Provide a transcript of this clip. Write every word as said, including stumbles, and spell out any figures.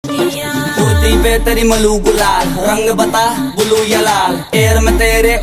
कुर्ती पे तेरी मलू गुलाल, रंग बता ब्लू या लाल, एयर में तेरे